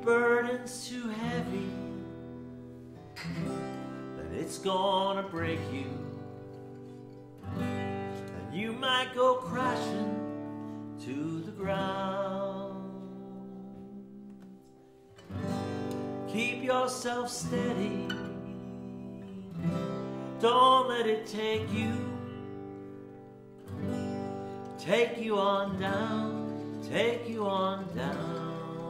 burden's too heavy, that it's gonna break you, and you might go crashing to the ground. Keep yourself steady, don't let it take you on down, take you on down.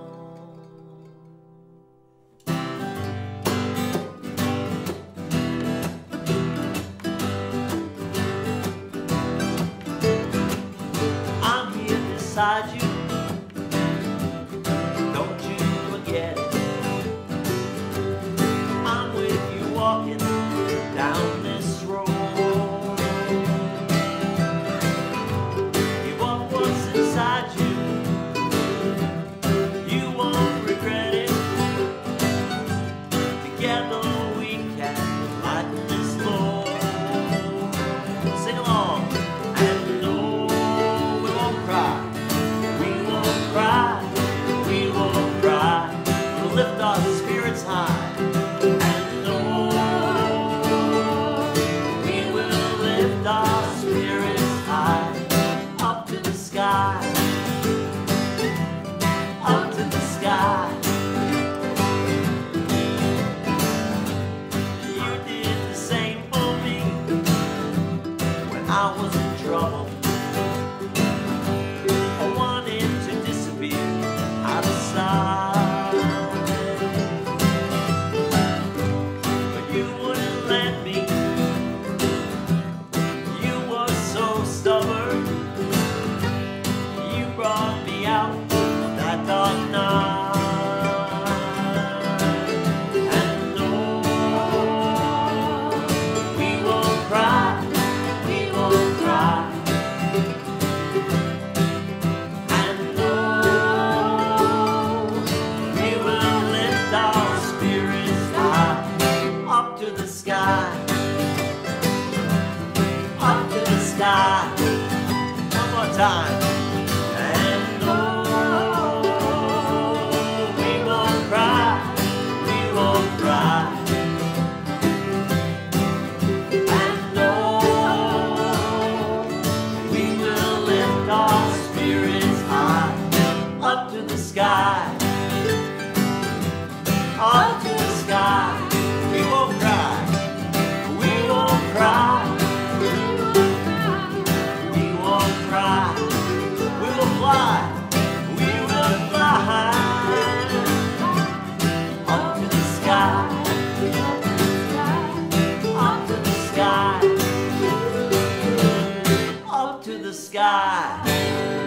I'm here beside you, don't you forget it. I'm with you walking down this road. Give up what's inside you, you won't regret it. Together we can lighten this load. Sing along. And no, we won't cry, we won't cry, we won't cry. We'll lift our spirits high. Our spirits high, up to the sky, up to the sky. You did the same for me when I was in trouble. I wanted to disappear out of sight, but you wouldn't let me. You brought me out of that dark night. And no, we won't cry, we won't cry. And no, we will lift our spirits high, up to the sky, up to the sky. One more time. And no, we won't cry, we won't cry. And no, we will lift our spirits high, up to the sky, up to the sky. We won't cry, we won't cry. Fly, we will fly up to the sky, up to the sky, up to the sky.